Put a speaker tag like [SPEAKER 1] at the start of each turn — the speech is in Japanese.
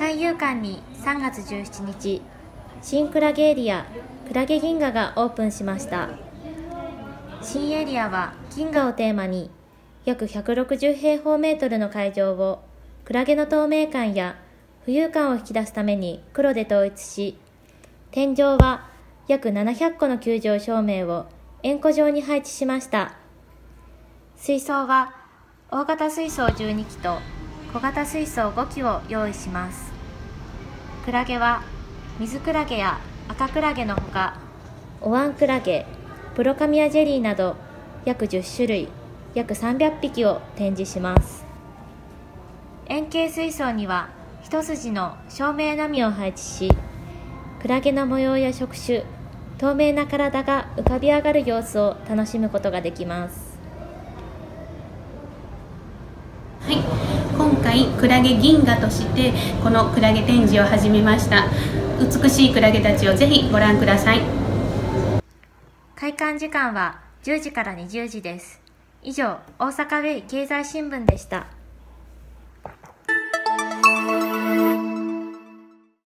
[SPEAKER 1] 海遊館に3月17日、新クラゲエリアクラゲ銀河がオープンしました。新エリアは銀河をテーマに、約160平方メートルの会場をクラゲの透明感や浮遊感を引き出すために黒で統一し、天井は約700個の球状照明を円弧状に配置しました。水槽は大型水槽12基と小型水槽5基を用意します。クラゲは水クラゲや赤クラゲのほか、お椀クラゲ、プロカミアジェリーなど約10種類、約300匹を展示します。円形水槽には一筋の照明のみを配置し、クラゲの模様や触手、透明な体が浮かび上がる様子を楽しむことができます。
[SPEAKER 2] はい、今回クラゲ銀河としてこのクラゲ展示を始めました。美しいクラゲたちをぜひご覧ください。
[SPEAKER 1] 開館時間は10時から20時です。以上、大阪ウェイ経済新聞でした。